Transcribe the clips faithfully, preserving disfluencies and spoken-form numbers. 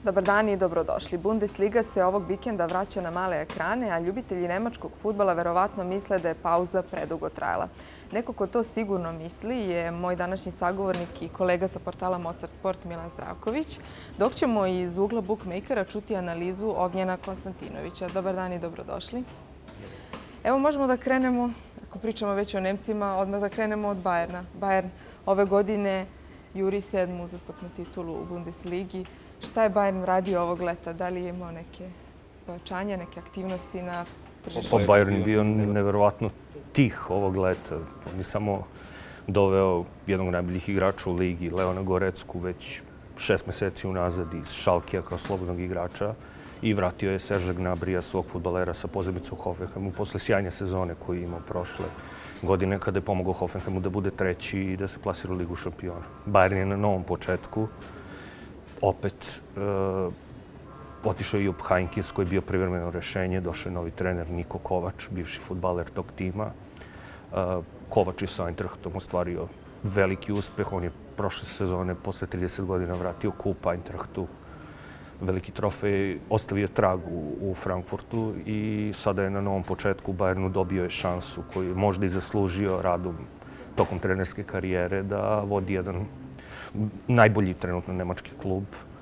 Dobar dan i dobrodošli. Bundesliga se ovog vikenda vraća na male ekrane, a ljubitelji nemačkog fudbala verovatno misle da je pauza predugo trajala. Neko ko to sigurno misli je moj današnji sagovornik i kolega sa portala Mozart Sport Milan Zdravković, dok ćemo iz ugla bookmakera čuti analizu Ognjena Konstantinovića. Dobar dan i dobrodošli. Evo možemo da krenemo, ako pričamo već o Nemcima, odmah da krenemo od Bayerna. Bayern ove godine juri sedmu uzastopnu titulu u Bundesligi. Šta je Bayern radio ovog leta? Da li je imao neke pojačanja, neke aktivnosti na tržištu? Pa Bayern je bio neverovatno tih ovog leta. On je samo doveo jednog najboljih igrača u ligi, Leona Gorecku, već šest meseci unazad iz Schalkea kao slobodnog igrača i vratio je Serge Gnabrija, svog fudbalera sa pozemice u Hoffenheimu posle sjajne sezone koju je imao prošle godine kada je pomogao Hoffenheimu da bude treći i da se plasira u Ligu šampiona. Bayern je na novom početku. Opet otišao je Jupp Heynckes koji je bio privremeno rešenje, došao je novi trener Niko Kovač, bivši fudbaler tog tima. Kovač je sa Eintrachtom ostvario veliki uspeh. On je prošle sezone posle trideset godina vratio kup Eintrachtu. Veliki trofej ostavio trag u Frankfurtu i sada je na novom početku u Bayernu dobio je šansu koju je možda i zaslužio radom tokom trenerske karijere da vodi jedan najbolji trenutno nemački klub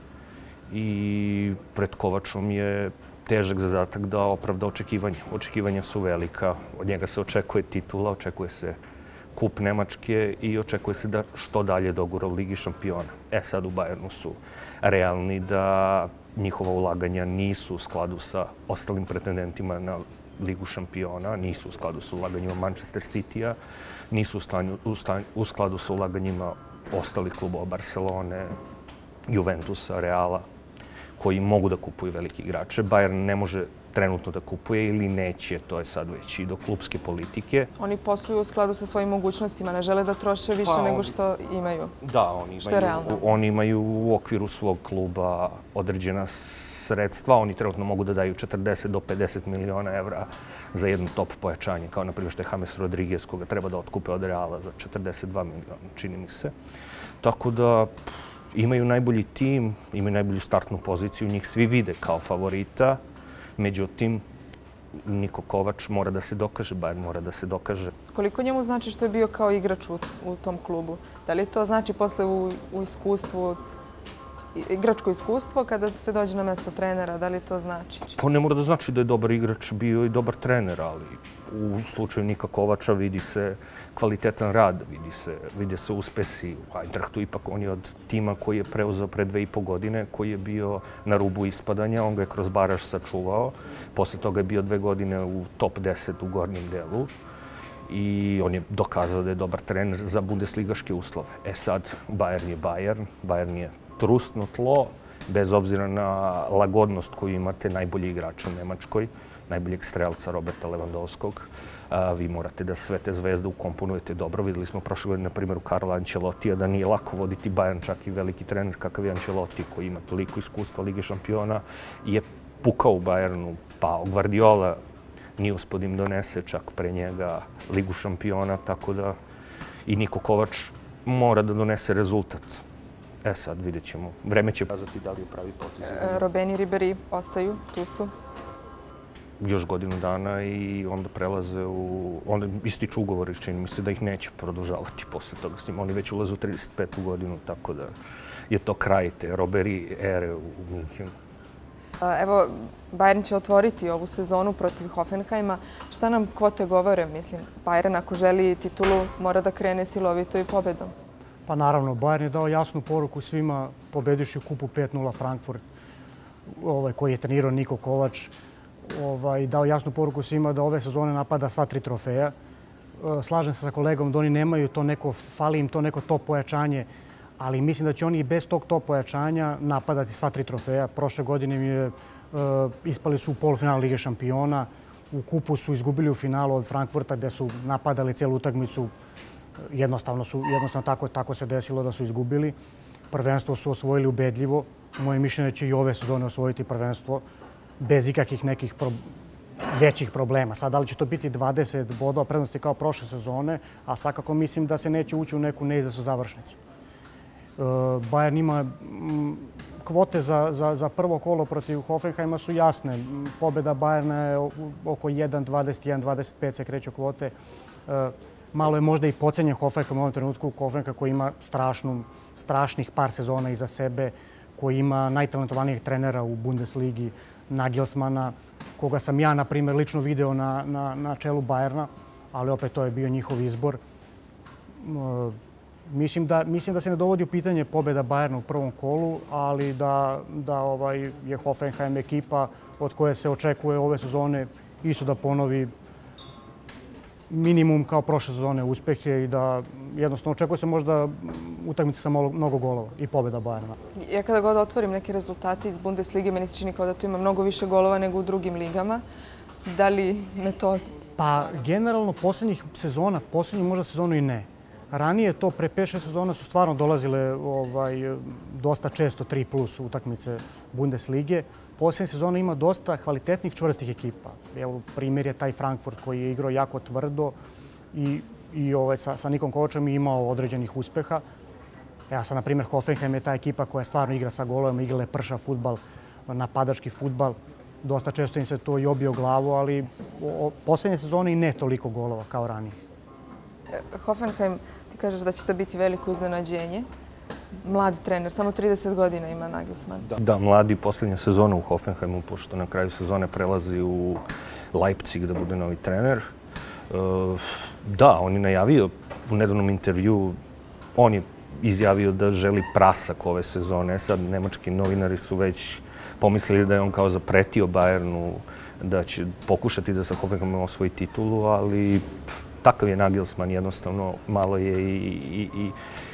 i pred Kovačom je težak zadatak da opravda očekivanja. Očekivanja su velika, od njega se očekuje titula, očekuje se kup Nemačke i očekuje se da što dalje dogura u Ligi šampiona. E sad u Bayernu su realni da njihova ulaganja nisu u skladu sa ostalim pretendentima na Ligu šampiona, nisu u skladu sa ulaganjima Manchester City-a, nisu u skladu sa ulaganjima ostalih klubova Barcelone, Juventusa, Reala, koji mogu da kupuju velike igrače. Bayern ne može trenutno da kupuje ili neće, to je sad već i do klubske politike. Oni posluju u skladu sa svojim mogućnostima, ne žele da troše više nego što imaju. Da, oni imaju u okviru svog kluba određena sredstva. Oni trenutno mogu da daju četrdeset do pedeset miliona evra za jedno top pojačanje, kao na primjer što je James Rodriguez, koga treba da otkupe od Reala za četrdeset dva miliona, čini mi se. Tako da imaju najbolji tim, imaju najbolju startnu poziciju, njih svi vide kao favorita. Međutim, Niko Kovač mora da se dokaže, Bayern mora da se dokaže. Koliko njemu znači što je bio kao igrač u tom klubu? Da li to znači posle u iskustvu, igračko iskustvo kada se dođe na mesto trenera, da li to znači? Pa ne mora da znači da je dobar igrač bio i dobar trener, ali u slučaju Nika Kovača vidi se kvalitetan rad, vide se uspesi. U Eintrachtu ipak on je od tima koji je preuzeo pre dve i po godine, koji je bio na rubu ispadanja, on ga je kroz baraž sačuvao. Posle toga je bio dve godine u top deset u gornjem delu i on je dokazao da je dobar trener za bundesligaške uslove. E sad, Bayern je Bayern, Bayern je trusno tlo, bez obzira na lagodnost koju imate najbolji igrača u Nemačkoj, najboljeg strelca Roberta Lewandowskog. Vi morate da sve te zvezde ukomponujete dobro. Videli smo prošle godine, na primjer, u Carlo Ancelotija da nije lako voditi Bayern, čak i veliki trener kakav je Ancelotti, koji ima toliko iskustva Lige šampiona, je pukao u Bayernu, pa Guardiola nije uspio da im donese čak pre njega Ligu šampiona, tako da i Niko Kovač mora da donese rezultat. E sad, vidjet ćemo. Vreme će kazati da li je pravi potez. Robben i Ribéry ostaju, tu su. Još godinu dana i onda prelaze u... Onda ističu ugovori, čini mi se da ih neće produžavati posle toga s njim. Oni već ulaze u trideset petu godinu, tako da je to kraj te Ribéry ere u Minhenu. Evo, Bayern će otvoriti ovu sezonu protiv Hoffenheima. Šta nam kvote govore? Mislim, Bayern ako želi titulu mora da krene silovito i pobedom. Pa naravno, Bayern je dao jasnu poruku svima, pobediši u kupu pet nula Frankfurt, koji je trenirao Niko Kovač. Dao jasnu poruku svima da ove sezone napada sva tri trofeja. Slažem se sa kolegom da oni nemaju to neko, fali im to neko top pojačanje, ali mislim da će oni i bez tog top pojačanja napadati sva tri trofeja. Prošle godine mi je ispali su u polufinalu Lige šampiona, u kupu su izgubili u finalu od Frankfurta gde su napadali cijelu utakmicu. Jednostavno tako se desilo da su izgubili. Prvenstvo su osvojili ubedljivo. Moje mišljenje će i ove sezone osvojiti prvenstvo bez ikakvih nekih većih problema. Sad, da li će to biti dvadeset bodova prednosti kao prošle sezone, a svakako mislim da se neće ući u neku neizvesnu završnicu. Bayern ima kvote za, za, za prvo kolo protiv Hoffenheima su jasne. Pobjeda Bayerna je oko jedan dvadeset jedan dvadeset pet se kreću kvote. Malo je možda i pocenjen Hoffenheim u ovom trenutku. Hoffenheim koji ima strašnu, strašnih par sezona iza sebe, koji ima najtalentovanijih trenera u Bundesligi, Nagelsmana, koga sam ja, na primjer, lično video na, na, na čelu Bayerna, ali opet to je bio njihov izbor. Mislim da, mislim da se ne dovodi u pitanje pobjeda Bayerna u prvom kolu, ali da, da ovaj je Hoffenheim ekipa od koje se očekuje ove sezone isto da ponovi minimum kao prošle sezone uspehe i da jednostavno očekuje se možda utakmice sa mnogo golova i pobjeda Bayerna. Ja kada god otvorim neke rezultate iz Bundeslige, meni se čini kao da tu ima mnogo više golova nego u drugim ligama. Da li me to... Pa generalno posljednjih sezona, posljednjih možda sezonu i ne. Ranije to pre pet šest sezona su stvarno dolazile ovaj, dosta često tri plus utakmice Bundeslige. Posljednje sezone ima dosta kvalitetnih čvrstih ekipa. Evo, primjer je taj Frankfurt koji je igrao jako tvrdo i, i ovaj, sa, sa Nikom Kovačem je imao određenih uspeha. Ja sad, na primjer, Hoffenheim je ta ekipa koja stvarno igra sa golovima, igrala prša fudbal, napadački fudbal. Dosta često im se to i obio glavu, ali o, posljednje sezone i ne toliko golova kao ranije. Hoffenheim, ti kažeš da će to biti veliko iznenađenje. Mlad trener, samo trideset godina ima Nagelsmann. Da, da, mladi posljednja sezona u Hoffenheimu, pošto na kraju sezone prelazi u Leipzig da bude novi trener. E, da, on je najavio u nedavnom intervju, on je izjavio da želi prasak ove sezone. Sad, nemački novinari su već pomislili da je on kao zapretio Bayernu da će pokušati da sa Hoffenheimom osvoji titulu, ali takav je Nagelsmann, jednostavno malo je i, i, i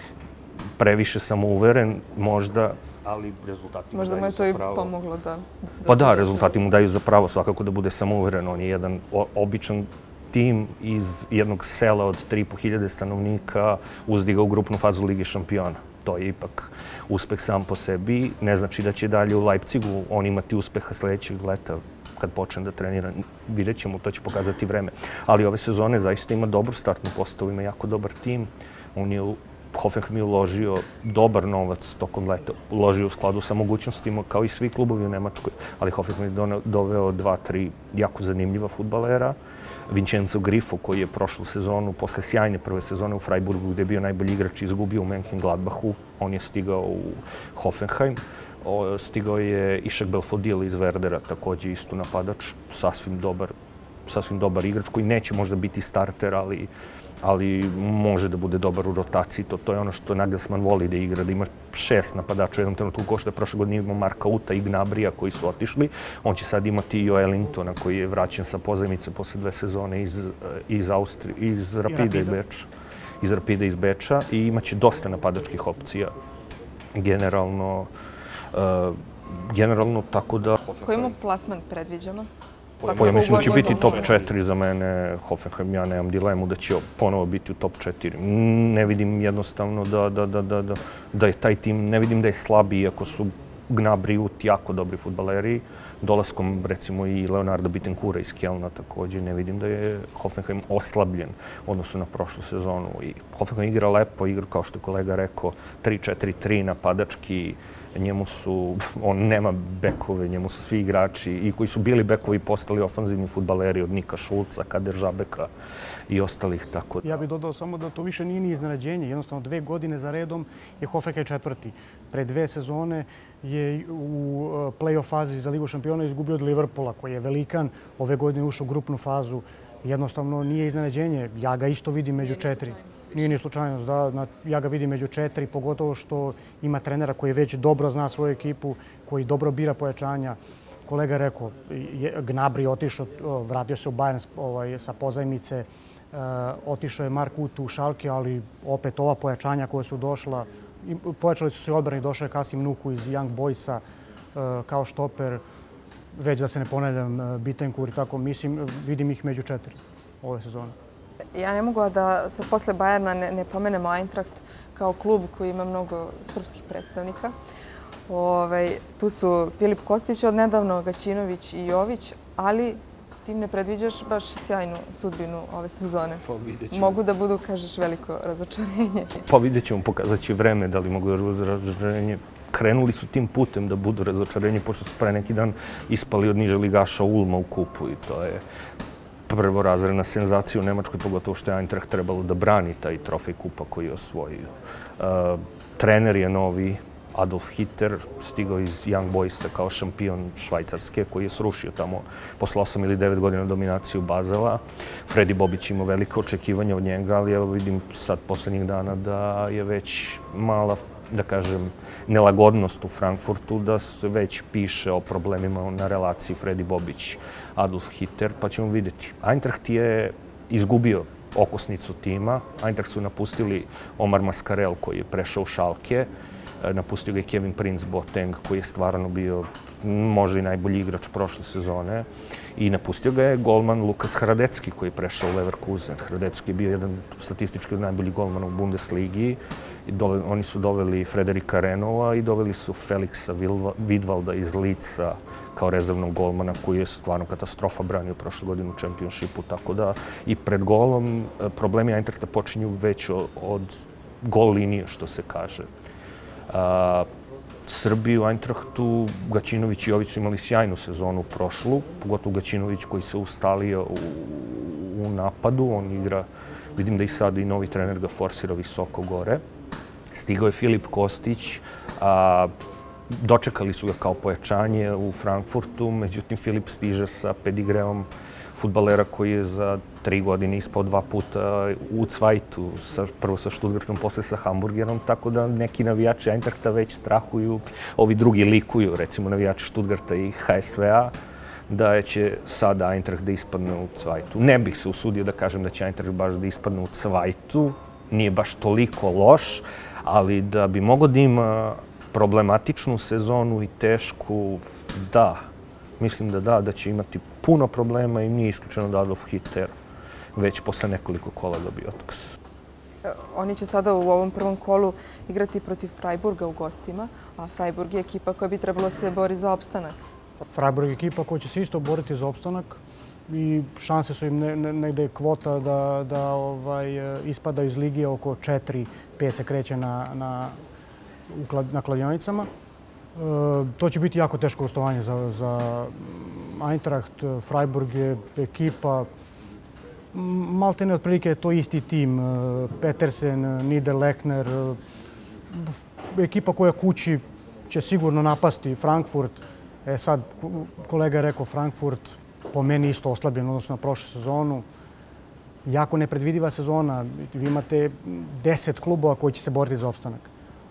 previše samouveren možda, ali rezultati mu daju za pravo. Možda mu je to i pomoglo da... Pa da, rezultati mu daju za pravo svakako da bude samouveren. On je jedan običan tim iz jednog sela od tri i po hiljade stanovnika uzdigao u grupnu fazu Lige šampiona. To je ipak uspeh sam po sebi. Ne znači da će dalje u Leipzigu on imati uspeha sljedećeg leta kad počne da trenira. Vidjet ćemo, to će pokazati vreme. Ali ove sezone zaista ima dobru startnu postavu, ima jako dobar tim. On je u Hoffenheim je uložio dobar novac tokom leta. Uložio u skladu sa mogućnostima kao i svi klubovi u Nemačkoj. Ali Hoffenheim je doveo dva, tri jako zanimljiva fudbalera. Vincenzo Grifo, koji je prošlu sezonu, posle sjajne prve sezone u Freiburgu, gdje je bio najbolji igrač, izgubio u Mönchengladbachu. On je stigao u Hoffenheim. Stigao je Ishak Belfodil iz Werdera, također isto napadač. Sasvim dobar, sasvim dobar igrač koji neće možda biti starter, ali ali može da bude dobar u rotaciji. To, to je ono što Nagelsmann voli da igra, da ima šest napadača u jednom trenutku, ko što je prošle godine imao Marka Uta i Gnabrija koji su otišli. On će sad imati i Joelintona koji je vraćen sa pozajmice posle dve sezone iz, iz, Austri, iz Rapida iz Beča. Iz Rapida iz Beča i imaće dosta napadačkih opcija. Generalno, uh, generalno tako da... Koji mu plasman predviđamo? Pa ja mislim da će biti top četiri za mene. Hoffenheim, ja nemam dilemu da će ponovo biti u top četiri. Ne vidim jednostavno da, da, da, da, da, da je taj tim, ne vidim da je slabiji, iako su Gnabry i Ut jako dobri fudbaleri. Dolaskom, recimo, i Leonarda Bittenkura iz Kjelna također, ne vidim da je Hoffenheim oslabljen u odnosu na prošlu sezonu. I Hoffenheim igra lepo, igra, kao što je kolega rekao, tri četiri tri napadački. Njemu su, on nema bekove, njemu su svi igrači i koji su bili bekovi postali ofanzivni fudbaleri od Nika Šulca, Kader Žabeka i ostalih. Tako. Ja bih dodao samo da to više nije ni iznenađenje. Jednostavno, dve godine za redom je Hoffenheim četvrti. Pre dve sezone je u play-off fazi za Ligu šampiona izgubio od Liverpoola, koji je velikan. Ove godine ušao u grupnu fazu. Jednostavno, nije iznenađenje. Ja ga isto vidim među četiri. Nije ni slučajnost, da. Ja ga vidim među četiri, pogotovo što ima trenera koji već dobro zna svoju ekipu, koji dobro bira pojačanja. Kolega je rekao, Gnabry je otišao, vratio se u Bayern ovaj, sa pozajmice, otišao je Mark Uth u Schalke, ali opet ova pojačanja koja su došla, pojačali su se odbrani, došao je Kasim Nuhu iz Young Boysa kao štoper, već da se ne ponavljam, Bittenkur i tako, mislim, vidim ih među četiri ove sezone. Ja ne mogu da se posle Bayerna ne, ne pomenemo Eintracht kao klub koji ima mnogo srpskih predstavnika. Ove, tu su Filip Kostić od nedavno, Gaćinović i Jović, ali tim ne predviđaš baš sjajnu sudbinu ove sezone. Pa mogu da budu, kažeš, veliko razočarenje. Pa vidjet ćemo, pokazat će vreme da li mogu da budu razočarenje. krenuli su tim putem da budu razočarenje, pošto su pre neki dan ispali od niže ligaša Ulma u kupu i to je prvorazredna senzacija u Nemačkoj, pogotovo što je Eintracht trebalo da brani taj trofej kupa koji je osvojio. Trener je novi, Adolf Hitler, stigao iz Young Boysa kao šampion Švajcarske, koji je srušio tamo posle osam ili devet godina dominaciju Bazela. Fredi Bobić imao velike očekivanja od njega, ali evo vidim sad poslednjih dana da je već mala, da kažem, nelagodnost u Frankfurtu, da se već piše o problemima na relaciji Fredi Bobić-Adolf Hitler, pa ćemo vidjeti. Eintracht je izgubio okosnicu tima. Eintracht su napustili Omar Mascarell koji je prešao u Schalke. Napustio ga je Kevin Prince Boateng koji je stvarno bio možda i najbolji igrač prošle sezone. I napustio ga je golman Lukas Hradecki koji je prešao u Leverkusen. Hradecki je bio jedan statistički od najboljih golmana u Bundesligi. Oni su doveli Frederika Renova i doveli su Felixa Widwalda iz Lica kao rezervnog golmana koji je stvarno katastrofa branio prošle godine u Championshipu. Tako da i pred golom problemi Eintrachta počinju već od gol linije, što se kaže. Srbi u Eintrachtu, Gaćinović i Jović su imali sjajnu sezonu prošlu, pogotovo Gaćinović koji se ustalio u napadu. On igra, vidim da i sad i novi trener ga forsira visoko gore. Stigao je Filip Kostić, dočekali su ga kao pojačanje u Frankfurtu, međutim Filip stiže sa pedigreom fudbalera koji je za tri godine ispao dva puta u Cvajtu, prvo sa Stuttgartom, posle sa Hamburgerom, tako da neki navijači Eintrachta već strahuju, ovi drugi likuju, recimo navijači Stuttgarta i H S V A, da će sada Eintracht da ispadne u Cvajtu. Ne bih se usudio da kažem da će Eintracht baš da ispadne u Cvajtu, nije baš toliko loš, ali da bi mogo da ima problematičnu sezonu i tešku, da. Mislim da da, da će imati puno problema i nije isključeno da Adolf Hitler već posle nekoliko kola dobio otkaz. Oni će sada u ovom prvom kolu igrati protiv Freiburga u gostima, a Freiburg je ekipa koja bi trebalo se bori za opstanak. Freiburg je ekipa koja će se isto boriti za opstanak i šanse su im negde kvota da ispadaju iz Lige oko četiri pet se kreće na kladionicama. To će biti jako teško gostovanje za Eintracht. Freiburg je ekipa, maltene otprilike je to isti tim. Petersen, Niederlechner, ekipa koja kući će sigurno napasti Frankfurt. E sad, kolega je rekao Frankfurt, po meni isto oslabljen odnosno na prošlu sezonu. Jako nepredvidiva sezona. Vi imate deset klubova koji će se boriti za opstanak.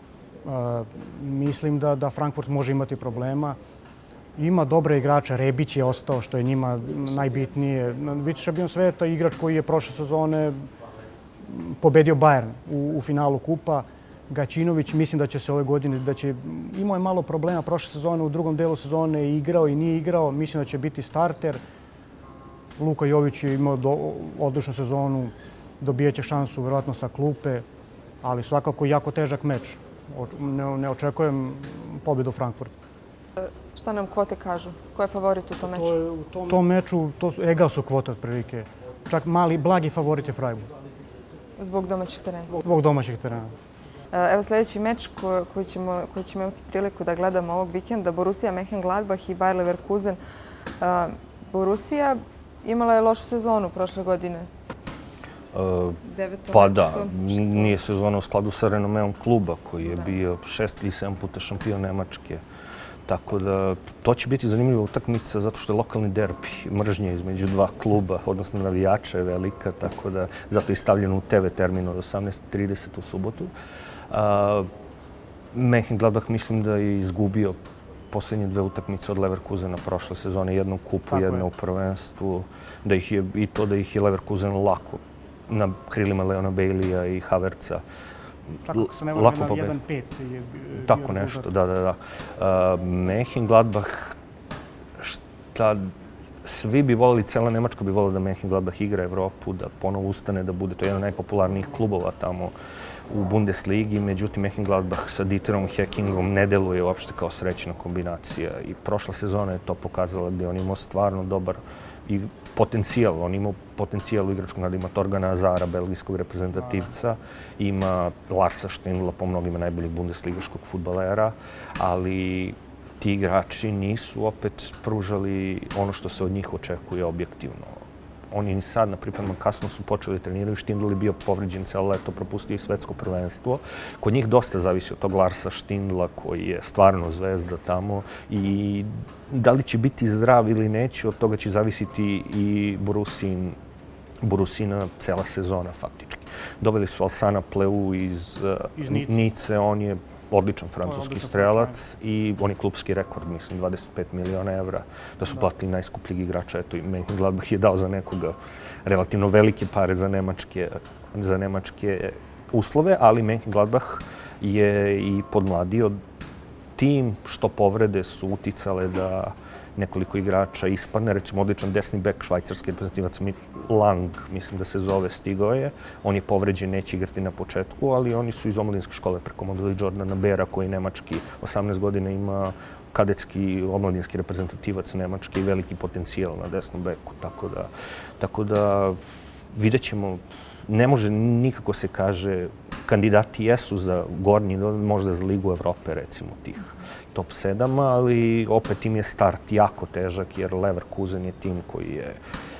Mislim da Frankfurt može imati problema. Ima dobre igrače. Rebić je ostao, što je njima najbitnije. Vice šampion sveta, igrač koji je prošle sezone pobedio Bayern u finalu kupa. Gaćinović, mislim da će se ove godine, da će, imao je malo problema prošle sezone, u drugom delu sezone je igrao i nije igrao. Mislim da će biti starter. Luka Jović je imao odličnu sezonu, dobijaće šansu vjerojatno sa klupe, ali svakako jako težak meč. Ne očekujem pobjedu Frankfurta. Šta nam kvote kažu? Ko je favorit u tom meču? U tom meču egal su kvote otprilike. Čak mali, blagi favorit je Freiburg. Zbog domaćih terena? Zbog domaćih terena. Evo sljedeći meč koji ćemo imati priliku da gledamo ovog vikenda, Borussia Mönchengladbach i Bayer Leverkusen. Borussia imala je lošu sezonu prošle godine. Pa da, nije sezona u skladu sa renomeom kluba koji je bio šest ili sedam puta šampion Nemačke. Tako da to će biti zanimljiva utakmica zato što je lokalni derbi, mržnja između dva kluba, odnosno navijača je velika, tako da zato je stavljeno u te ve termin od osamnaest trideset u subotu. Mönchengladbach mislim da je izgubio posljednje dve utakmice od Leverkusena prošle sezone, jednu u kupu, jedna u prvenstvu, i to da ih je Leverkusen lako na krilima Leona Baileya i Havertza. Čak se ne vrlo na jedan pet. Tako nešto, da, da, da. Mönchengladbach, šta svi bi volili, cijela Nemačka bi volila da Mönchengladbach igra Evropu, da ponovo ustane, da bude to jedan od najpopularnijih klubova tamo u Bundesligi. Međutim, Mönchengladbach sa Dieterom Häckingom ne deluje uopšte kao srećna kombinacija. I prošla sezona je to pokazala gdje on imao stvarno dobar i potencijal. On ima potencijal u igračkom gradu. Ima Torgana Azara, belgijskog reprezentativca. Ima Larsa Stindla, po mnogima najboljih bundesligaškog fudbalera. Ali ti igrači nisu opet pružali ono što se od njih očekuje objektivno. Oni ni sad, na pripremama, kasno su počeli treniraju. Stindl je bio povređen celo leto, propustio i svetsko prvenstvo. Kod njih dosta zavisi od tog Larsa Stindla, koji je stvarno zvezda tamo. I da li će biti zdrav ili neće, od toga će zavisiti i Borusin, Borusina cela sezona, faktički. Doveli su Alsana Pleu iz, iz Nice, on je odličan francuski strelac i on je klubski rekord, mislim, dvadeset pet miliona evra da su platili najskupljeg igrača. Eto, i Mönchengladbach je dao za nekoga relativno velike pare za nemačke, za nemačke uslove, ali Mönchengladbach je i podmladio tim, što povrede su uticale da nekoliko igrača ispadne. Recimo, odličan desni bek švajcarski reprezentativac Lang, mislim da se zove, stigao je. On je povređen, neće igrati na početku, ali oni su iz omladinske škole prekomandovali Jordana Bera, koji nemački, osamnaest godina ima kadetski omladinski reprezentativac nemački i veliki potencijal na desnom beku. Tako da, tako da vidjet ćemo. Ne može nikako se kaže, kandidati jesu za gornji, možda za Ligu Evrope, recimo, tih top sedam, ali opet im je start jako težak, jer Leverkusen je tim koji je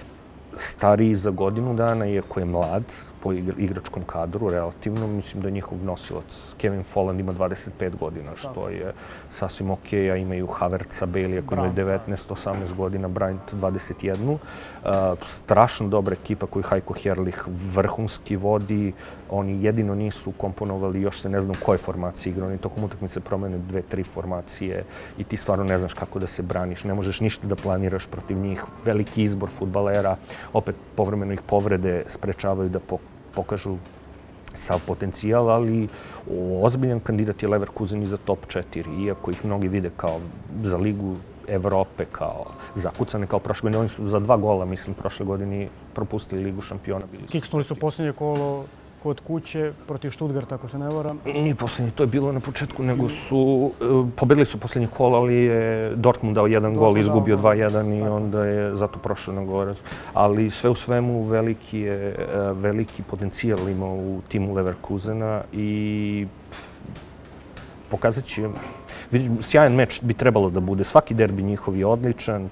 stariji za godinu dana, iako je mlad po igračkom kadru, relativno. Mislim da njihov nosilac Kevin Folland ima dvadeset pet godina, što je sasvim okej, a imaju Havertza, Bailey, koji imaju devetnaest osamnaest godina, Brandt dvadeset jedan. Strašno dobra ekipa koju Heiko Herrlich vrhunski vodi. Oni jedino nisu komponovali, još se ne znam u kojoj formaciji igra. Oni tokom utakmice promene dve, tri formacije i ti stvarno ne znaš kako da se braniš. Ne možeš ništa da planiraš protiv njih. Veliki izbor fudbalera. Opet povremeno ih povrede sprečavaju da pokažu sav potencijal, ali ozbiljan kandidat je Leverkusen i za top četiri. Iako ih mnogi vide kao za Ligu Evrope, kao zakucane, kao prošle godine. Oni su za dva gola, mislim, prošle godine propustili Ligu šampiona. Kiksnuli su posljednje kolo kod kuće protiv Stuttgarta, ako se ne varam. Nije posljednje, to je bilo na početku, nego su, pobedili su posljednje kola, ali je Dortmund dao jedan gol, izgubio dva jedan i onda je zato prošao na Gorac. Ali sve u svemu veliki je, veliki potencijal ima u timu Leverkusena i pokazat će, sjajan meč bi trebalo da bude. Svaki derbi njihov je odličan.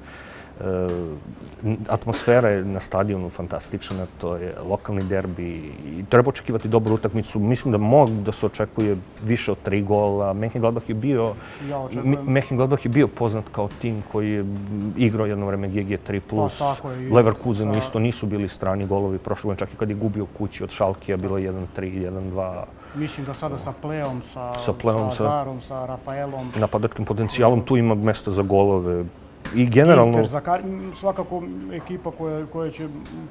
Atmosfera je na stadionu fantastična, to je lokalni derbi i treba očekivati dobru utakmicu. Mislim da mogu da se očekuje više od tri gola. Mönchengladbach je bio, Mönchengladbach je bio poznat kao tim koji je igrao jedno vreme G G tri plus. Leverkusen isto nisu bili strani golovi prošle godine, čak i kad je gubio kući od Schalkea, bilo jedan tri, jedan dva. Mislim da sada sa Pleom, sa Azarom, sa Rafaelom. Napadačkim potencijalom, tu ima mesta za golove. I generalno... Inter, svakako ekipa koja će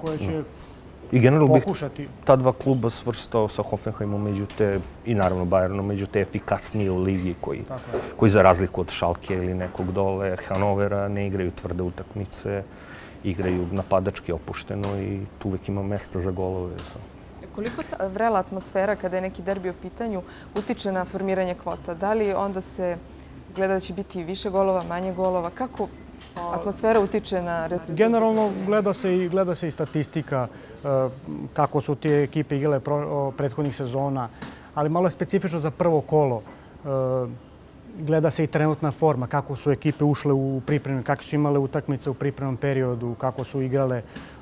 I generalno bih ta dva kluba svrstao sa Hoffenheimom među te, i naravno Bayernom, među te efikasnije u ligi koji za razliku od Schalkea ili nekog dole Hanovera ne igraju tvrde utakmice, igraju napadački opušteno i tu uvek ima mesta za golove. Koliko ta vrela atmosfera kada je neki derbi u pitanju utiče na formiranje kvota? Da li onda se gleda da će biti više golova, manje golova? Kako atmosfera utiče na rezultat? Generalno gleda se i gleda se i statistika kako su te ekipe igrale prethodnih sezona, ali malo je specifično za prvo kolo. Gleda se i trenutna forma, kako su ekipe ušle u pripremu, kako su imale utakmice u pripremnom periodu, kako su igrale.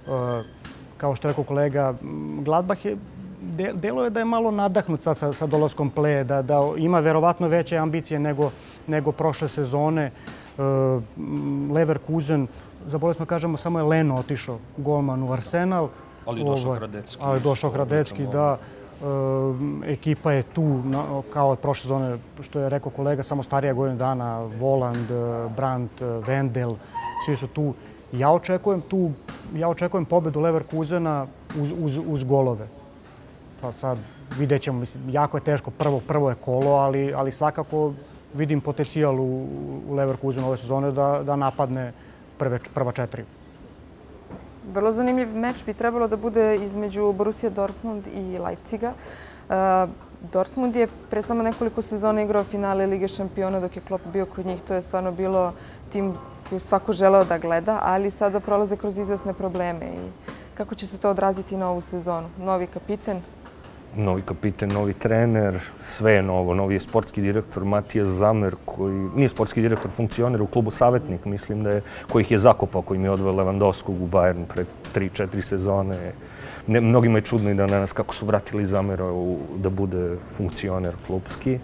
Kao što je rekao kolega, Gladbach je delo je da je malo nadahnut sad sa, sa dolaskom Pleje, da, da ima verovatno veće ambicije nego, nego prošle sezone. E, Leverkusen, zaboravili smo kažemo, samo je Leno otišao, golman u Arsenal. Ali je došao Hradecki. Ali je došao Hradecki, da. E, ekipa je tu, na, kao od prošle sezone, što je rekao kolega, samo starija godina dana, Voland, Brandt, Wendel, svi su tu. Ja očekujem tu, ja očekujem pobedu Leverkusena uz, uz, uz golove. Pa sad vidjet ćemo, mislim, jako je teško, prvo, prvo je kolo, ali, ali svakako vidim potencijal u, u Leverkusenu ove sezone da, da napadne prve, prva četiri. Vrlo zanimljiv meč bi trebalo da bude između Borussia Dortmund i Leipziga. Uh, Dortmund je pre samo nekoliko sezona igrao finale Lige šampiona dok je Klopp bio kod njih. To je stvarno bilo tim koju svako želeo da gleda, ali sada prolaze kroz izvesne probleme. I kako će se to odraziti na ovu sezonu? Novi kapiten? Novi kapiten, novi trener, sve je novo. Novi je sportski direktor Matija Zamer, koji nije sportski direktor, funkcioner u klubu Savetnik, mislim da je, koji ih je zakopao, koji mi je odveo Lewandowskog u Bayern pre tri četiri sezone. Ne, mnogima je čudno i da danas kako su vratili Zamera u, da bude funkcioner klubski.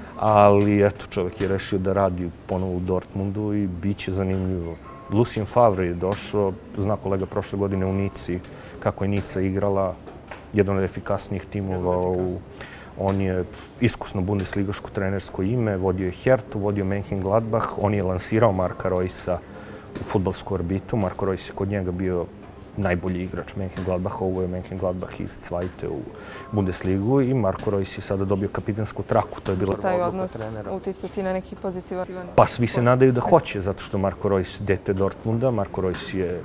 Ali eto, čovjek je rešio da radi ponovo u Dortmundu i bit će zanimljivo. Lucien Favre je došao, zna kolega prošle godine u Nici, kako je Nica igrala, jedan od efikasnijih timova. U, on je iskusno bundesligaško trenersko ime, vodio je Hertu, vodio Mönchengladbach, on je lansirao Marka Reusa u fudbalsku orbitu. Marko Reus je kod njega bio najbolji igrač Mönchengladbacha, ovo je Mönchengladbach iz Zweite u Bundesligu i Marko Reus je sada dobio kapitensku traku. To je bila taj odnos uticati na neki pozitivan... Pa svi se nadaju da hoće, zato što Marko Reus dete Dortmunda. Marko Reus je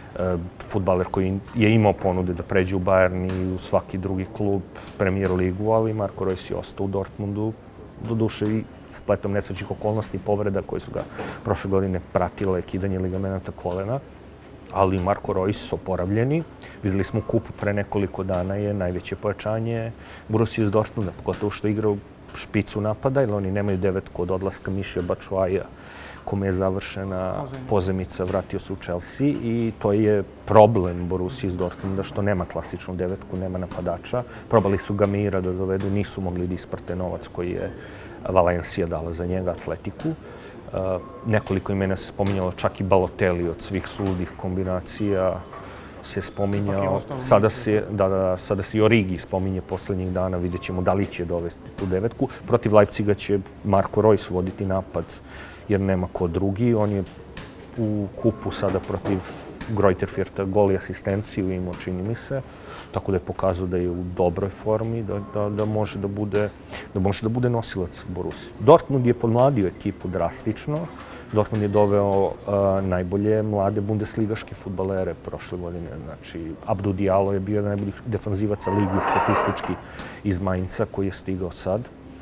fudbaler koji je imao ponude da pređe u Bayern i u svaki drugi klub, Premier ligu, ali Marko Reus je ostao u Dortmundu, doduše i spletom nesrećnih okolnosti i povreda koje su ga prošle godine pratile, kidanje ligamenata kolena. Ali Marko Reus oporavljeni. Vidjeli smo u kupu pre nekoliko dana je najveće pojačanje Borussia iz Dortmunda, pogotovo što igra u špicu napada, jer oni nemaju devetku od odlaska Miše Batshuaija, kome je završena pozemica, vratio se u Chelsea i to je problem Borussia iz Dortmunda što nema klasičnu devetku, nema napadača. Probali su Gamira da dovedu, nisu mogli da isprate novac koji je Valencia dala za njega, Atletiku. Uh, nekoliko imena se spominjalo, čak i Balotelli od svih suludih kombinacija se spominjao. Sada se, da, da, sada se i Origi spominje posljednjih dana, vidjet ćemo da li će dovesti tu devetku. Protiv Leipziga će Marko Reus voditi napad jer nema ko drugi. On je u kupu sada protiv Greuther Fürtha gol i asistenciju imao, čini mi se. Tako da je pokazao da je u dobroj formi, da, da, da, može, da, bude, da može da bude nosilac Borussia. Dortmund je podmladio ekipu drastično. Dortmund je doveo uh, najbolje mlade bundesligaške fudbalere prošle godine. Znači, Abdou Diallo je bio jedan najboljih defanzivaca ligi statistički iz Mainza koji je stigao sad.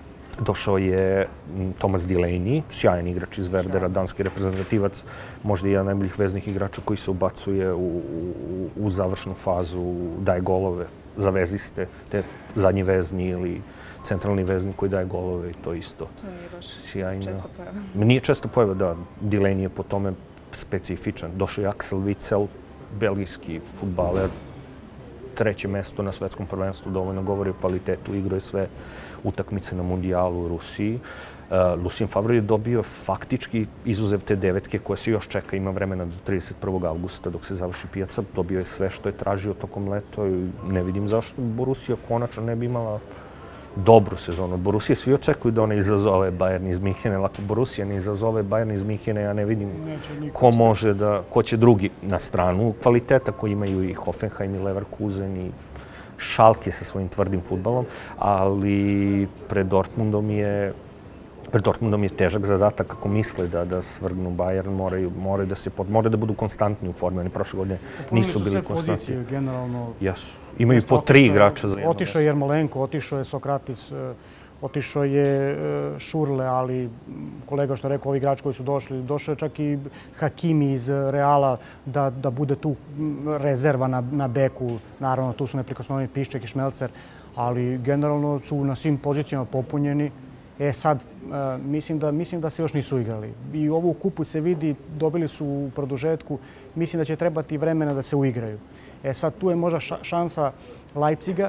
Došao je Thomas Delaney, sjajan igrač iz Werdera, danski reprezentativac, možda i jedan najboljih veznih igrača koji se ubacuje u, u, u završnu fazu, daje golove za veziste, te zadnji vezni ili centralni vezni koji daje golove i to isto. To nije baš sjajno. Često pojava. Nije često pojava, da. Delaney je po tome specifičan. Došao je Axel Witsel, belgijski fudbaler, treće mesto na svetskom prvenstvu, dovoljno govori o kvalitetu, igrao je sve utakmice na mundijalu u Rusiji. Uh, Lucien Favre je dobio faktički, izuzev te devetke koje se još čeka, ima vremena do trideset prvog avgusta dok se završi pijaca, dobio je sve što je tražio tokom leta i ne vidim zašto Borussia konačno ne bi imala dobru sezonu. Od Borussia svi očekuju da ona izazove Bayern iz Minhena. Ako Borussia ne izazove Bayern iz Minhena, ja ne vidim ko može da, ko će drugi na stranu kvaliteta koji imaju i Hoffenheim i Leverkusen i Schalke sa svojim tvrdim fudbalom, ali pred Dortmundom je pred Dortmundom je težak zadatak ako misle da da svrgnu Bayern, moraju moraju da se moraju da budu konstantni u formi. Oni prošle godine nisu bili konstantni. Generalno. Jesu. Imaju po tri igrača za jedno. Otišao je Jermolenko, otišao je Sokratis, otišao je Šurle, ali kolega što je rekao, ovi igrači koji su došli, došao je čak i Hakimi iz Reala da, da bude tu rezerva na, na beku. Naravno, tu su neprikosnoveni Pišček i Šmelcer, ali generalno su na svim pozicijama popunjeni. E sad, mislim da, mislim da se još nisu igrali. I ovu kupu se vidi, dobili su u produžetku, mislim da će trebati vremena da se uigraju. E sad, tu je možda šansa Leipziga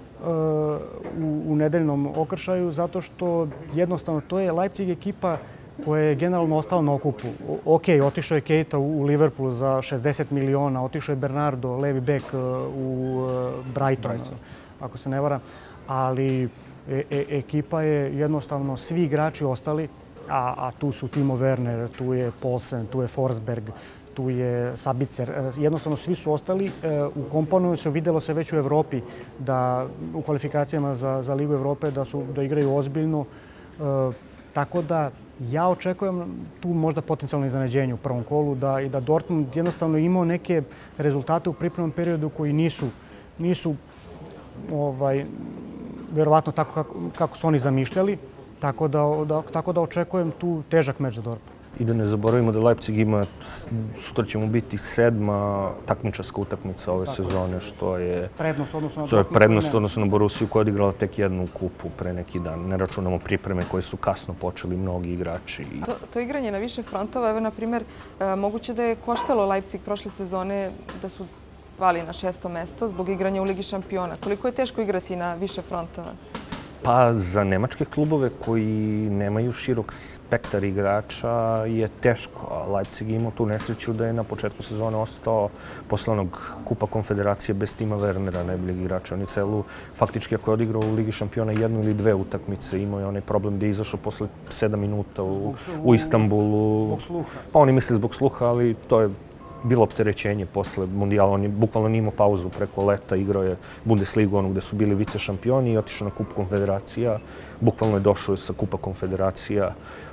u, u nedeljnom okršaju, zato što jednostavno to je Leipzig ekipa koja je generalno ostala na okupu. Ok, otišao je Keita u Liverpool za šezdeset miliona, otišao je Bernardo, levi bek u Brighton, Brighton. ako se ne varam, ali e, e, ekipa je jednostavno svi igrači ostali, a, a tu su Timo Werner, tu je Poulsen, tu je Forsberg, tu je Sabitzer. Jednostavno svi su ostali. U komponuju se, vidjelo se već u Evropi da u kvalifikacijama za, za Ligu Evrope da, su, da igraju ozbiljno. E, tako da ja očekujem tu možda potencijalno iznenađenje u prvom kolu da, i da Dortmund jednostavno imao neke rezultate u pripremnom periodu koji nisu, nisu ovaj, verovatno tako kako, kako su oni zamišljali. Tako da, da, tako da očekujem tu težak meč za Dortmund. I da ne zaboravimo da Leipzig ima, sutra će mu biti sedma takmičarska utakmica ove sezone, što je prednost odnosno na što je prednost odnosno na Borussiju koja je odigrala tek jednu kupu pre neki dan. Ne računamo pripreme koje su kasno počeli mnogi igrači. To, to igranje na više frontova, evo, na primjer, moguće da je koštalo Leipzig prošle sezone da su pali na šesto mesto zbog igranja u Ligi šampiona. Koliko je teško igrati na više frontova? Pa za nemačke klubove koji nemaju širok spektar igrača je teško. A Leipzig je imao tu nesreću da je na početku sezone ostao posle onog Kupa Konfederacije bez Tima Wernera, najboljeg igrača. On je celu, faktički ako je odigrao u Ligi šampiona jednu ili dve utakmice, imao je onaj problem da je izašao posle sedam minuta u, u Istanbulu. Zbog sluha. Pa oni misle zbog sluha, ali to je bilo opterećenje posle mundijala. On je bukvalno nije imao pauzu preko leta, igrao je Bundesligu, ono gde su bili vice šampioni i otišao na Kup Konfederacija. Bukvalno je došao sa Kupa Konfederacija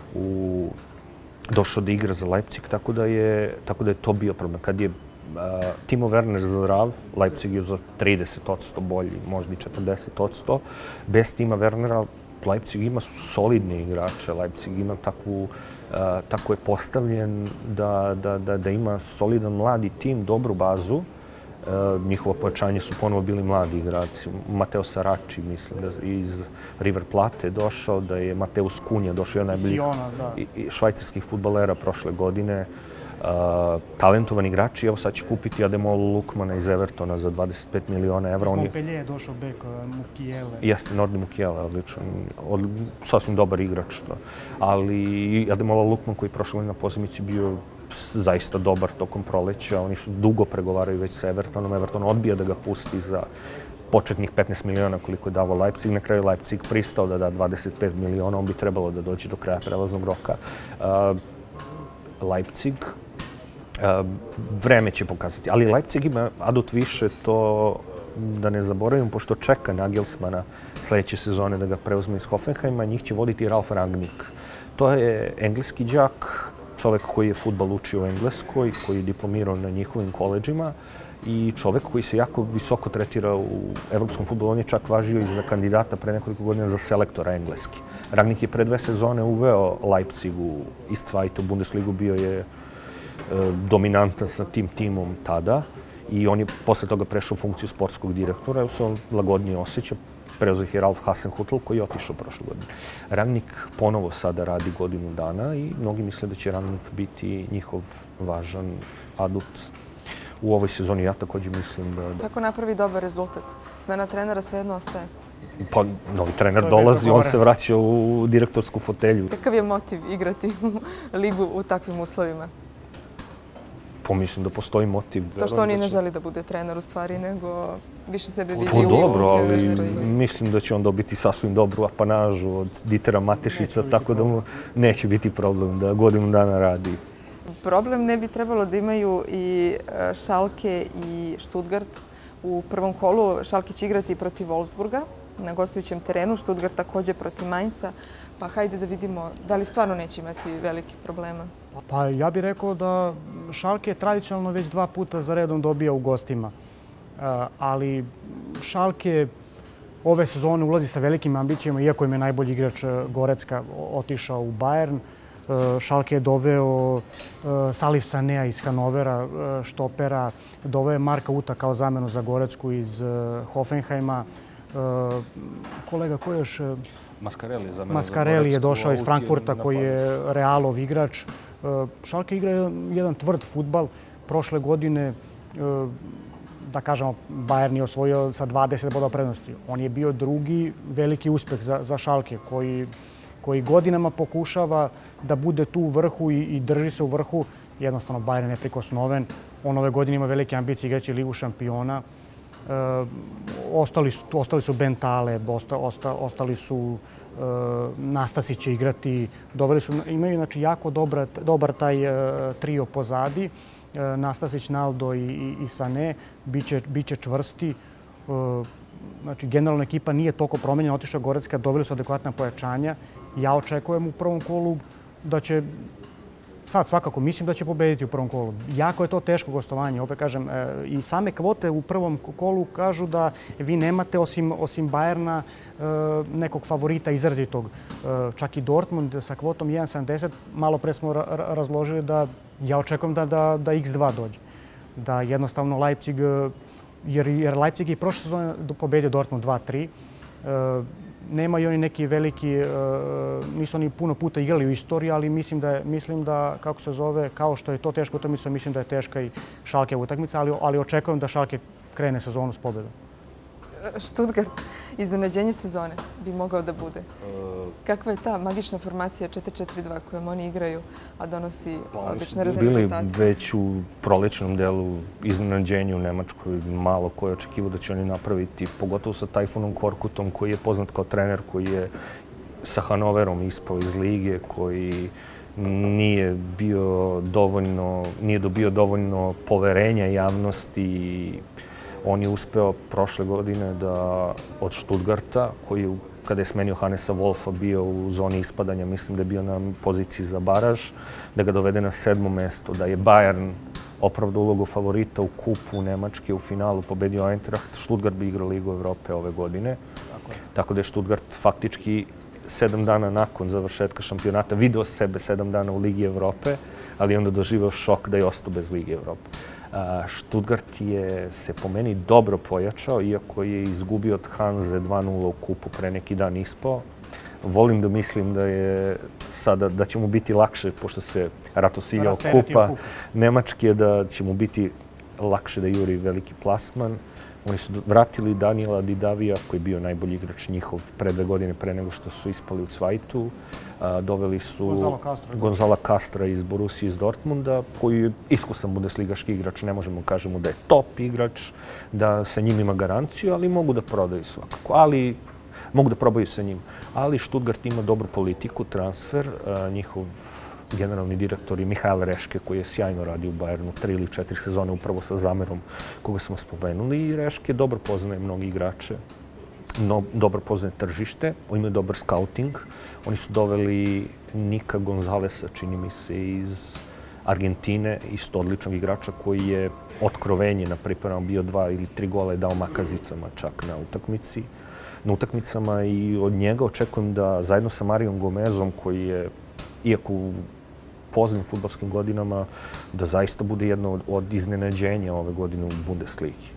u došao da igra za Leipzig, tako da je tako da je to bio problem. Kad je uh, Timo Werner zdrav, Leipzig je za trideset posto bolji, možda i četrdeset posto. Bez Tima Wernera Leipzig ima solidne igrače, Leipzig ima takvu Uh, tako je postavljen da, da, da, da ima solidan mladi tim, dobru bazu. Uh, njihovo pojačanje su ponovo bili mladi igrači. Mateo Saracchi, mislim, da iz River Plate došao, da je Mateus Cunha došao, jedan najboljih švajcarskih fudbalera prošle godine. Uh, talentovan igrač i evo sad će kupiti Ademolu Lukmana iz Evertona za dvadeset pet miliona evra. Iz Montpellier je došao bek Mukiele. Jeste, Nordi Mukiele, odličan. Od, sasvim dobar igrač. Da. Ali i Ademola Lukman koji je prošle na pozemici bio zaista dobar tokom proleća. Oni su dugo pregovaraju već sa Evertonom. Everton odbija da ga pusti za početnih petnaest miliona koliko je davo Leipzig. Na kraju Leipzig pristao da da dvadeset pet miliona. On bi trebalo da dođe do kraja prelaznog roka. Uh, Leipzig vreme će pokazati. Ali Leipzig ima adut više, to da ne zaboravim, pošto čeka Nagelsmana sljedeće sezone da ga preuzme iz Hoffenheima, njih će voditi Ralf Rangnick. To je engleski đak, čovek koji je fudbal učio u Engleskoj, koji je diplomirao na njihovim koleđima i čovek koji se jako visoko tretira u evropskom fudbalu. On je čak važio i za kandidata pre nekoliko godina za selektora engleski. Rangnick je pre dve sezone uveo Leipzig u East-Zweite, u Bundesligu, bio je dominantan sa tim timom tada i on je posle toga prešao u funkciju sportskog direktora i se on lagodnije osjeća. Preuzeo ih je Ralf Hasenhüttl koji je otišao prošle godine. Rangnick ponovo sada radi godinu dana i mnogi misle da će Rangnick biti njihov važan adut u ovoj sezoni. Ja također mislim da... da... Kako napravi dobar rezultat? Smena trenera svejedno ostaje? Pa, novi trener dolazi, on se vraća u direktorsku fotelju. Kakav je motiv igrati u ligu u takvim uslovima? Mislim da postoji motiv. To što on i ne želi da bude trener u stvari, nego više sebe vidi u... Dobro, ali mislim da će on dobiti sasvim dobru apanažu od Ditera Matešića, tako da mu neće biti problem da godinu dana radi. Problem ne bi trebalo da imaju i Schalke i Stuttgart u prvom kolu. Schalke će igrati protiv Wolfsburga na gostujućem terenu, Stuttgart također protiv Mainza. Pa hajde da vidimo da li stvarno neće imati veliki problema. Pa ja bih rekao da Schalke tradicionalno već dva puta za redom dobija u gostima. Ali Schalke ove sezone ulazi sa velikim ambicijama, iako im je najbolji igrač Gorecka otišao u Bayern. Schalke je doveo Salif Sanea iz Hanovera, štopera. Doveo je Marka Uta kao zamenu za Gorecku iz Hoffenheima. Kolega, ko je još... Mascarelli, za Mascarelli je došao iz Frankfurta koji je Realov igrač. Schalke igra jedan tvrd fudbal. Prošle godine, da kažemo, Bayern je osvojio sa dvadeset bodova prednosti. On je bio drugi veliki uspeh za, za Schalke koji, koji godinama pokušava da bude tu u vrhu i, i drži se u vrhu. Jednostavno, Bayern je neprikosnoven. On ove godine ima velike ambicije igraći Ligu šampiona. E, ostali, su, ostali su Ben Taleb, osta, osta, ostali su e, Nastasić će igrati. Doveli su, imaju znači, jako dobra, dobar taj e, trio pozadi. E, Nastasić, Naldo i, i, i Sané. Biće, biće čvrsti. E, znači, generalna ekipa nije toliko promenjena. Otišao Gorecka, doveli su adekvatna pojačanja. Ja očekujem u prvom kolu da će sad svakako mislim da će pobediti u prvom kolu. Jako je to teško gostovanje. Opet kažem, i same kvote u prvom kolu kažu da vi nemate osim, osim Bayerna nekog favorita izrazitog. Čak i Dortmund sa kvotom jedan zarez sedamdeset. Malo pre smo razložili da ja očekujem da, da, da iks dva dođe. Da jednostavno Leipzig, jer, jer Leipzig je i prošle sezone pobedio Dortmund dva tri. Nemaju oni neki veliki, nisu oni puno puta igrali u istoriji, ali mislim da, mislim da, kako se zove, kao što je to teška utakmica, mislim da je teška i Schalkeva utakmica, ali, ali očekujem da Schalke krene sezonu s pobedom. Stuttgart, iznenađenje sezone bi mogao da bude. Kakva je ta magična formacija četiri četiri dva kojom oni igraju, a donosi odlične rezultate? Bili već u prolećnom delu iznenađenju u Nemačkoj, malo ko je očekivao da će oni napraviti, pogotovo sa Tajfunom Korkutom koji je poznat kao trener, koji je sa Hanoverom ispao iz lige, koji nije bio dovoljno, nije dobio dovoljno poverenja javnosti i on je uspeo prošle godine da od Stuttgarta, koji kada je smenio Hannesa Wolfa bio u zoni ispadanja, mislim da je bio na poziciji za baraž, da ga dovede na sedmo mesto, da je Bayern opravdao ulogu favorita u kupu Nemačke u finalu, pobedio Eintracht. Stuttgart bi igrao Ligu Evrope ove godine. Tako da je Stuttgart faktički sedam dana nakon završetka šampionata video sebe sedam dana u Ligi Evrope, ali onda doživeo šok da je ostao bez Lige Evrope. Stuttgart je se po meni dobro pojačao, iako je izgubio od Hanze dva nula u kupu pre neki dan ispao. Volim da mislim da je sada, da će mu biti lakše, pošto se Ratos igrao kupa Nemačke, da će mu biti lakše da juri veliki plasman. Oni su vratili Daniela Didavija, koji je bio najbolji igrač njihov pre dve godine, pre nego što su ispali u Cvajtu. Doveli su Gonzala Castra iz Borussije iz Dortmunda, koji je iskusan bundesligaški igrač. Ne možemo kažemo da je top igrač, da sa njim ima garanciju, ali mogu da prodaju svakako. Ali mogu da probaju sa njim. Ali Stuttgart ima dobru politiku, transfer. Njihov generalni direktor je Mihael Reške, koji je sjajno radio u Bayernu tri ili četiri sezone upravo sa Zamerom, koga smo spomenuli. I Reške dobro poznaje mnogi igrače, no, dobro poznaje tržište, imaju dobar scouting. Oni su doveli Nika Gonzalesa, čini mi se, iz Argentine, isto odličnog igrača koji je otkrovenje na pripremama, bio dva ili tri gola je dao makazicama čak na utakmici. Na utakmicama i od njega očekujem da zajedno sa Marijom Gomezom, koji je, iako u poznim fudbalskim godinama, da zaista bude jedno od, od iznenađenja ove godine u Bundesligi.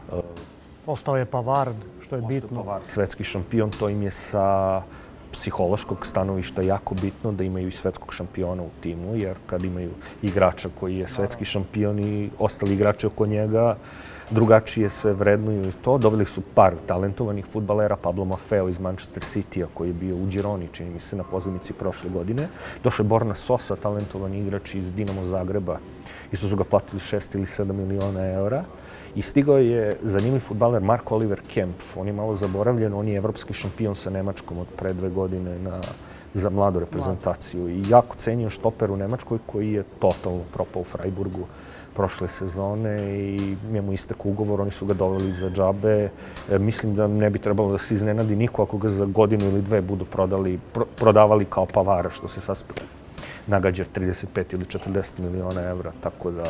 Ostao je Pavard, što je bitno. Pavard, svetski šampion, to im je sa psihološkog stanovišta jako bitno da imaju i svetskog šampiona u timu, jer kad imaju igrača koji je svetski šampion i ostali igrači oko njega, drugačije sve vrednuju i to. Doveli su par talentovanih fudbalera, Pablo Maffeo iz Manchester City-a, koji je bio u Gironi, čini mi se, na pozivnici prošle godine. Došao je Borna Sosa, talentovani igrač iz Dinamo Zagreba. Isto su ga platili šest ili sedam miliona eura. I stigao je zanimljiv fudbaler Marko Oliver Kempf. On je malo zaboravljen, on je evropski šampion sa Nemačkom od pre dve godine na, za mladu reprezentaciju. I jako cenio štoper u Nemačkoj koji je totalno propao u Freiburgu prošle sezone i njemu istek ugovor, oni su ga doveli za džabe. E, mislim da ne bi trebalo da se iznenadi niko ako ga za godinu ili dve budu prodali, pro, prodavali kao Pavara, što se saspe nagađa trideset pet ili četrdeset miliona evra. Tako da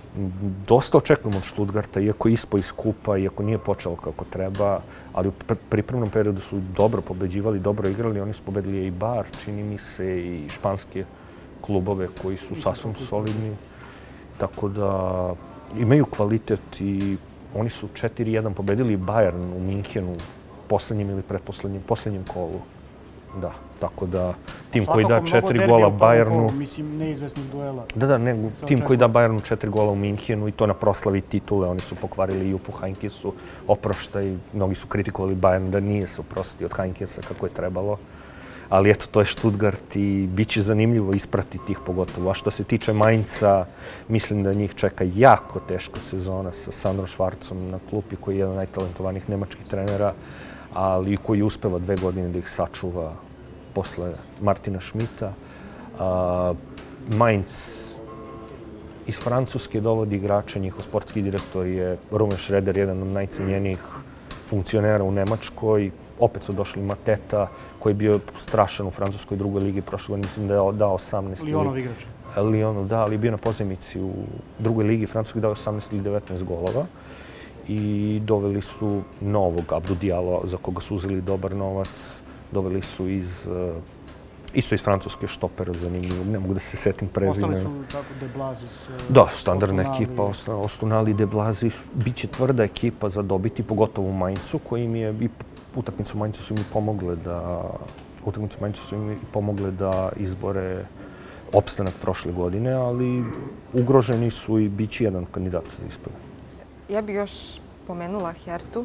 dosta očekujem od Stuttgarta, iako je ispao iz kupa, iako nije počelo kako treba, ali u pripremnom periodu su dobro pobeđivali, dobro igrali. Oni su pobedili i Bar, čini mi se, i španske klubove koji su sasvim solidni. Tako da imaju kvalitet i oni su četiri jedan pobedili Bayern u Minhenu poslednjim ili pretposlednjim, poslednjim kolu. Da, tako da tim koji da četiri gola Bayernu... Mislim, neizvesnih duela. Da, da, ne, tim koji da Bayernu četiri gola u Minhenu i to na proslavi titule. Oni su pokvarili Jupu Heynckessu oproštaj. Mnogi su kritikovali Bayern da nije se oprostio od Heynckessa kako je trebalo. Ali eto, to je Stuttgart i bit će zanimljivo ispratiti ih pogotovo. A što se tiče Mainza, mislim da njih čeka jako teška sezona sa Sandro Schwarzom na klupi, koji je jedan od najtalentovanijih nemačkih trenera, ali koji uspeva dve godine da ih sačuva posle Martina Schmidta. Mainz iz Francuske dovodi igrača, njihov sportski direktor je Ruben Schreder, jedan od najcenjenijih funkcionera u Nemačkoj. Opet su došli Mateta, koji je bio strašan u francuskoj drugoj ligi prošle godine. Mislim da je dao osamnaest. Lionov igrač. Lyonu, da, ali je bio na pozajmici u drugoj ligi Francuskoj, dao osamnaest ili devetnaest golova. I doveli su novog Abdou Diallo, za koga su uzeli dobar novac. Doveli su iz, isto iz francuske štopera, zanimljivo. Ne mogu da se setim prezime. Ostali su tako De Blazis. Da, standardna ekipa, Ostunali, De Blazis. Biće tvrda ekipa za dobiti, pogotovo u Mainzu, koji im je i utakmicu u Mainzu su im pomogle da utakmicu u Mainzu su im pomogle da izbore opstanak prošle godine, ali ugroženi su i bit će jedan kandidat za ispad. Ja bih još pomenula Hertu.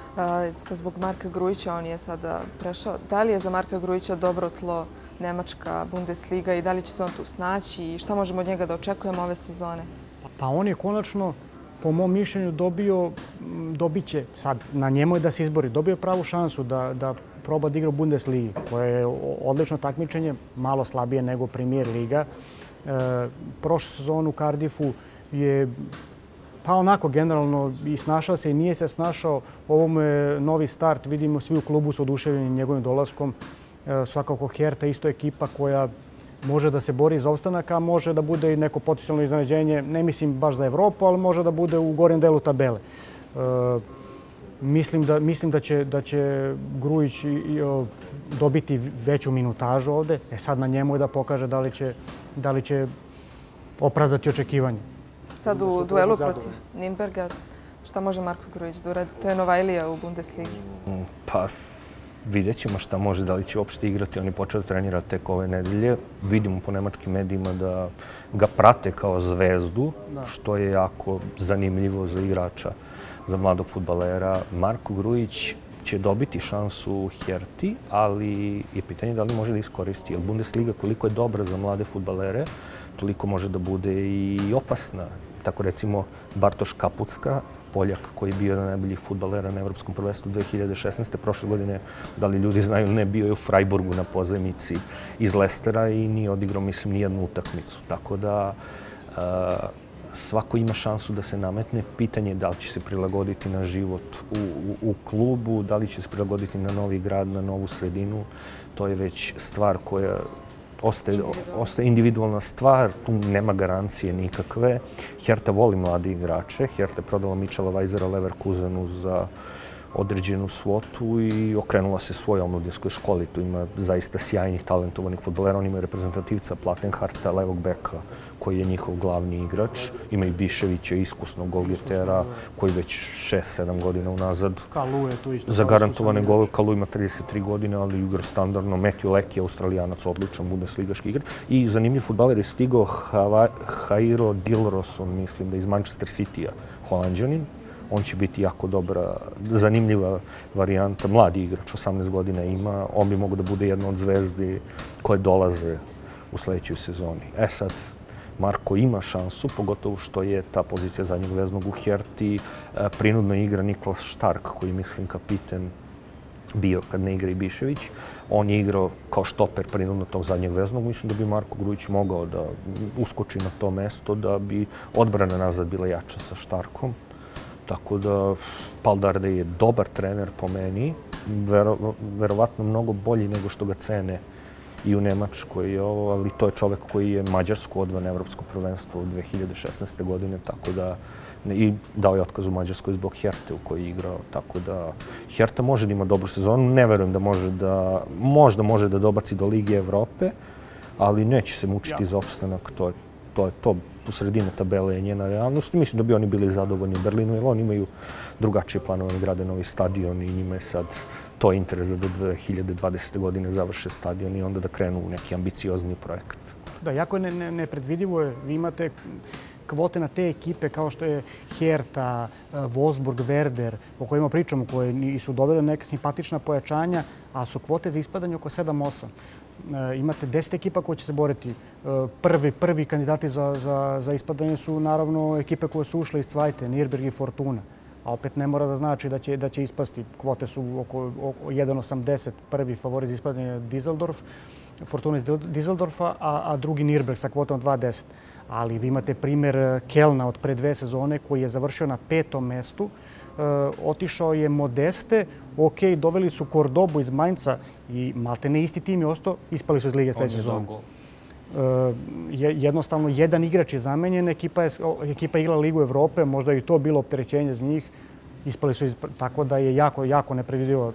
To zbog Marka Grujića, on je sada prešao. Da li je za Marka Grujića dobro tlo Nemačka Bundesliga i da li će se on tu snaći i šta možemo od njega da očekujemo ove sezone? Pa on je konačno, po mom mišljenju, dobio, dobit će, sad na njemu je da se izbori, dobio pravu šansu da, da proba da igra u Bundesligi, koje je odlično takmičenje, malo slabije nego Premier liga. E, prošlu sezonu u Cardiffu je pa onako generalno i snašao se i nije se snašao. Ovo je novi start, vidimo svi u klubu su oduševljeni njegovim dolaskom. E, svakako Hertha isto ekipa koja može da se bori za opstanak, a može da bude i neko potencijalno iznenađenje, ne mislim baš za Evropu, ali može da bude u gornjem delu tabele. E, mislim da, mislim da će, da će Grujić i, i, o, dobiti veću minutažu ovde. E sad na njemu je da pokaže da li će, da li će opravdati očekivanje. Sad u duelu protiv Nürnberga, šta može Marko Grujić da uradi? To je Novajlija u Bundesligi. Pa vidjet ćemo šta može, da li će uopšte igrati. On je počeo da trenira tek ove nedelje. Vidimo po nemačkim medijima da ga prate kao zvezdu, što je jako zanimljivo za igrača, za mladog fudbalera. Marko Grujić će dobiti šansu u Herti, ali je pitanje da li može da iskoristi. Jer Bundesliga koliko je dobra za mlade fudbalere, toliko može da bude i opasna. Tako recimo Bartoš Kapucka, Poljak koji je bio jedan najboljih fudbalera na Evropskom prvenstvu dve hiljade šesnaeste. Prošle godine, da li ljudi znaju, ne bio je u Freiburgu na pozajmici iz Lestera i nije odigrao, mislim, nijednu utakmicu. Tako da svako ima šansu da se nametne. Pitanje je da li će se prilagoditi na život u, u, u klubu, da li će se prilagoditi na novi grad, na novu sredinu. To je već stvar koja ostaje, ostaje individualna stvar, tu nema garancije nikakve. Hertha voli mlade igrače. Hertha je prodala Mitchella Weisera Leverkusenu za određenu svotu i okrenula se svojoj omladinskoj školi. Tu ima zaista sjajnih, talentovanih fudbalera. Oni imaju reprezentativca Plattenharta, levog beka, koji je njihov glavni igrač. Ima i Biševića, iskusnog golgetera, koji već šest sedam godina unazad zagarantovane gole. Kalu ima trideset tri godine, ali igra standardno. Matthew Leck je Australijanac, odličan bundesligaški igrač. I zanimljiv fudbaler je stigao Jairo Dilrosun, mislim da iz Manchester City-a, Holanđanin. On će biti jako dobra, zanimljiva varijanta. Mladi igrač, osamnaest godina ima. On bi mogo da bude jedna od zvezdi koje dolaze u sledećoj sezoni. E sad, Marko ima šansu, pogotovo što je ta pozicija zadnjeg veznog u Herti. Prinudno igra Niklas Stark, koji mislim kapiten bio kad ne igra i Bišević. On je igrao kao štoper prinudno tog zadnjeg veznog. Mislim da bi Marko Grujić mogao da uskoči na to mesto, da bi odbrana nazad bila jača sa Starkom. Tako da Paldarde je dobar trener po meni, vero, verovatno mnogo bolji nego što ga cene i u Nemačkoj, ali to je čovek koji je Mađarsku odveo na Evropsko prvenstvo u dve hiljade šesnaeste. godine, tako da i dao je otkaz u Mađarskoj zbog Herte u kojoj je igrao, tako da Hertha može da ima dobru sezonu, ne verujem da može da, možda može da dobaci do Lige Evrope, ali neće se mučiti za opstanak, to je to. Je to. U sredini tabele je njena realnost. Mislim da bi oni bili zadovoljni u Berlinu, jer oni imaju drugačije planove, grade novi stadion i njima je sad to interes da do dve hiljade dvadesete. godine završe stadion i onda da krenu u neki ambiciozni projekat. Da, jako je nepredvidivo je. Vi imate kvote na te ekipe kao što je Hertha, Wolfsburg, Werder, o kojima pričamo, koje su dovele neke simpatična pojačanja, a su kvote za ispadanje oko sedam osam. Imate deset ekipa koje će se boriti. Prvi, prvi kandidati za, za, za ispadanje su naravno ekipe koje su ušle iz Cvajte, Nürnberg i Fortuna. A opet ne mora da znači da će, da će ispasti. Kvote su oko, oko jedan osamdeset. Prvi favorit za ispadanje je Düsseldorf, Fortuna iz Düsseldorfa, a, a drugi Nürnberg sa kvotom dva deset. Ali vi imate primer Kelna od pre dve sezone koji je završio na petom mestu. E, otišao je Modeste, ok, doveli su Kordobu iz Mainca i maltene isti tim je ostao, ispali su iz Lige sledeće sezone. Jednostavno, jedan igrač je zamenjen, ekipa je igrala Ligu Evrope, možda je i to bilo opterećenje za njih. Ispali su, tako da je jako, jako nepredvidivo.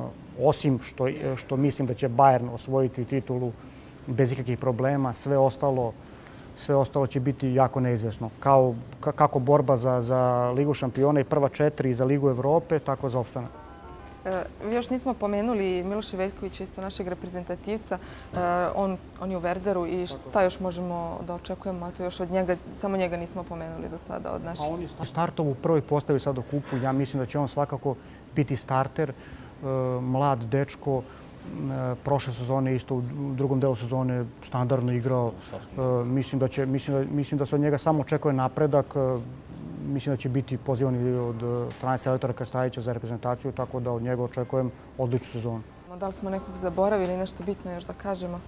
Osim što mislim da će Bayern osvojiti titulu bez ikakvih problema, sve ostalo sve ostalo će biti jako neizvjesno. Kao, kako borba za, za Ligu šampiona i prva četiri za Ligu Evrope, tako za opstanak. E, još nismo pomenuli Miloša Veljkovića, isto našeg reprezentativca. E, on, on je u Werderu i šta još možemo da očekujemo, a to još od njega, samo njega nismo pomenuli do sada od naših. On je startov u prvoj postavi sad u kupu. Ja mislim da će on svakako biti starter. E, mlad dečko. Prošle sezone, isto u drugom delu sezone, standardno igrao. Mislim da, će, mislim, da, mislim da se od njega samo očekuje napredak. Mislim da će biti pozivan od strane selektora Krstajića za reprezentaciju, tako da od njega očekujem odličnu sezonu. Da li smo nekog zaboravili, nešto bitno još da kažemo?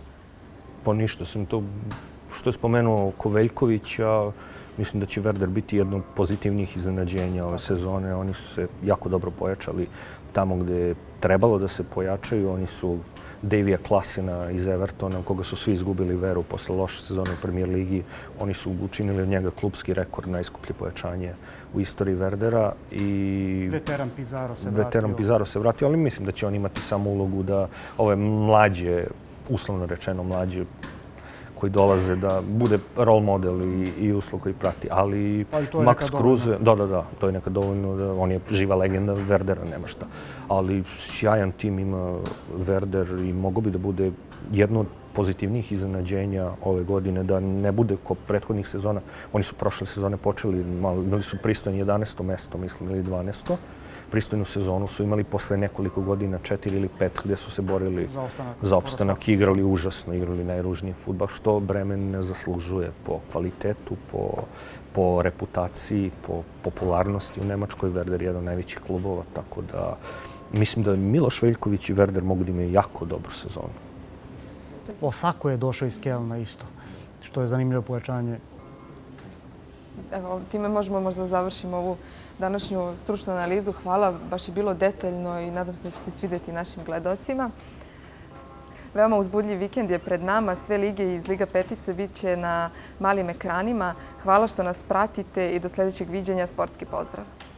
Pa ništa, sam to što je spomenuo oko Veljkovića. Mislim da će Werder biti jedno od pozitivnijih iznenađenja ove sezone. Oni su se jako dobro pojačali tamo gdje je trebalo da se pojačaju. Oni su Davija Klasena iz Evertona, koga su svi izgubili veru posle loše sezone u Premier ligi. Oni su učinili od njega klubski rekord, najskuplje pojačanje u istoriji Werdera. I veteran Pizarro se vratio. Veteran Pizarro se vratio, ali mislim da će on imati samo ulogu da ove mlađe, uslovno rečeno mlađe, koji dolaze da bude role model i, i uslov koji prati. Ali, ali Max Kruse, da, da, da, to je nekad dovoljno. Da, on je živa legenda Werdera, nema šta. Ali sjajan tim ima Werder i mogo bi da bude jedno od pozitivnijih iznenađenja ove godine, da ne bude ko prethodnih sezona. Oni su prošle sezone počeli, malo, imali su pristojni jedanaesto mesto, mislim, ili dvanaesto. Pristojnu sezonu su imali posle nekoliko godina, četiri ili pet, gdje su se borili za opstanak, za opstanak i igrali užasno, igrali najružniji fudbal, što Bremen ne zaslužuje po kvalitetu, po, po reputaciji, po popularnosti. U Nemačkoj Werder je jedan od najvećih klubova, tako da mislim da Miloš Veljković i Werder mogu da imaju jako dobru sezonu. Osako je došao iz Kelna isto, što je zanimljivo pojačanje. Evo, time možemo možda završimo ovu današnju stručnu analizu. Hvala, baš je bilo detaljno i nadam se da će se svidjeti našim gledocima. Veoma uzbudljiv vikend je pred nama. Sve lige iz Liga Petice bit će na malim ekranima. Hvala što nas pratite i do sljedećeg viđenja. Sportski pozdrav!